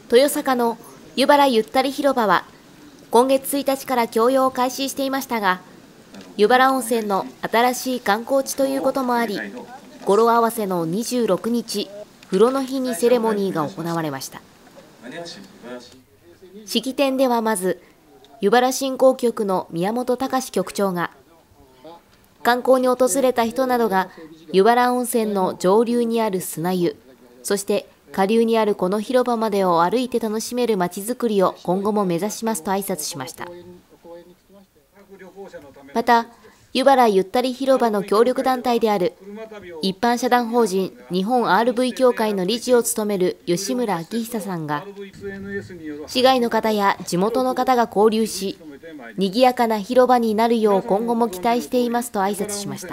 豊坂の湯原ゆったり広場は今月1日から供用を開始していましたが、湯原温泉の新しい観光地ということもあり、語呂合わせの26日、風呂の日にセレモニーが行われました。式典ではまず、湯原振興局の宮本隆局長が、観光に訪れた人などが湯原温泉の上流にある砂湯、そして下流にあるこの広場までを歩いて楽しめるまちづくりを今後も目指しますと挨拶しました。また、湯原ゆったり広場の協力団体である一般社団法人日本 RV 協会の理事を務める吉村明久さんが、市外の方や地元の方が交流し、賑やかな広場になるよう今後も期待していますと挨拶しました。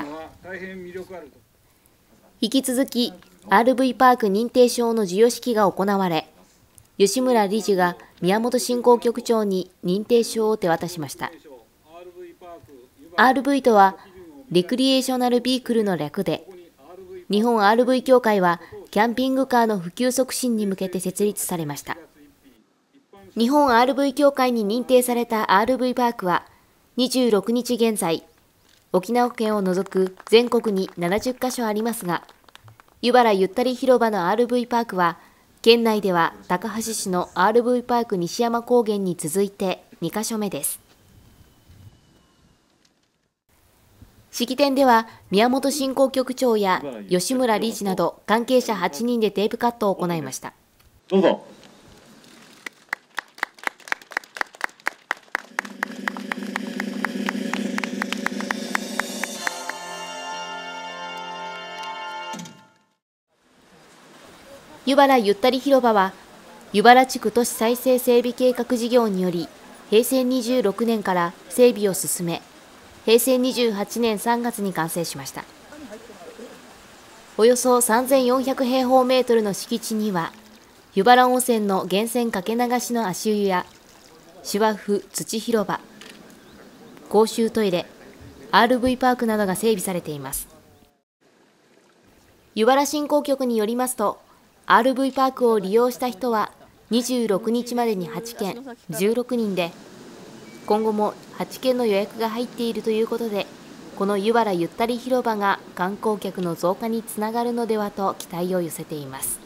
引き続き RV パーク認定証の授与式が行われ、吉村理事が宮本振興局長に認定証を手渡しました。RV とはレクリエーショナルビークルの略で、日本 RV 協会はキャンピングカーの普及促進に向けて設立されました。日本 RV 協会に認定された RV パークは26日現在、沖縄県を除く全国に70カ所ありますが、湯原ゆったり広場の RV パークは、県内では高梁市の RV パーク西山高原に続いて2カ所目です。式典では宮本振興局長や吉村理事など関係者8人でテープカットを行いました。 どうぞ。 湯原ゆったり広場は、湯原地区都市再生整備計画事業により、平成26年から整備を進め、平成28年3月に完成しました。およそ3400平方メートルの敷地には、湯原温泉の源泉かけ流しの足湯や、芝生土広場、公衆トイレ、RV パークなどが整備されています。湯原振興局によりますと、RV パークを利用した人は26日までに8件、16人で、今後も8件の予約が入っているということで、この湯原ゆったり広場が観光客の増加につながるのではと期待を寄せています。